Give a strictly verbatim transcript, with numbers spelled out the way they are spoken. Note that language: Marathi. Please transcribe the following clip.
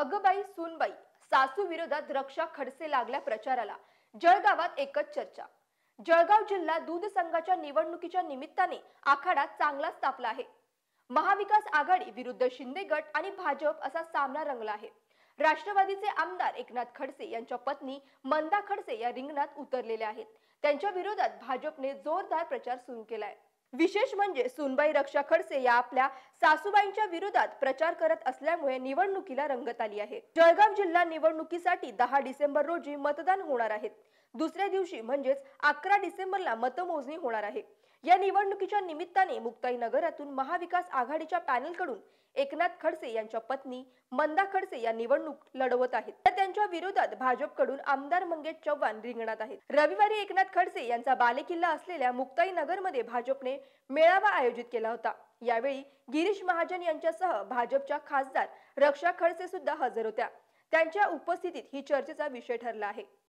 अगबाई सूनबाई सासू विरोधात रक्षा खडसे लागल्या प्रचाराला. जळगावात एकच चर्चा. जळगाव जिल्हा दूध संघाच्या निवडणुकीच्या निमित्ताने आखाडा चांगलाच तापला आहे. महाविकास आघाडी विरुद्ध शिंदे गट आणि भाजप असा सामना रंगला आहे. राष्ट्रवादीचे आमदार एकनाथ खडसे यांच्या पत्नी मंदा खडसे या रिंगणात उतरलेल्या आहेत. त्यांच्या विरोधात भाजपने जोरदार प्रचार सुरू केलाय. विशेष म्हणजे सुनबाई रक्षा खडसे या आपल्या सासूबाईंच्या विरोधात प्रचार करत असल्यामुळे निवडणुकीला रंगत आली आहे. जळगाव जिल्हा निवडणुकीसाठी दहा डिसेंबर रोजी मतदान होणार आहे. दुसऱ्या दिवशी म्हणजेच अकरा डिसेंबरला मतमोजणी होणार आहे. या निवडणुकीच्या निमित्ताने मुक्ताई नगरातून महाविकास आघाडीच्या पॅनलकडून एकनाथ खडसे यांच्या पत्नी मंदा खडसे या निवडणूक लढवत आहेत. तर त्यांच्या विरोधात भाजपकडून आमदार मंगेश चव्हाण रिंगणात आहेत. रविवारी एकनाथ खडसे यांचा बालेकिल्ला असलेल्या मुक्ताई नगरमध्ये भाजपने मेळावा आयोजित केला होता. यावेळी गिरीश महाजन यांच्यासह भाजपच्या खासदार रक्षा खडसे सुद्धा हजर होत्या. त्यांच्या उपस्थितीत ही चर्चेचा विषय ठरला आहे.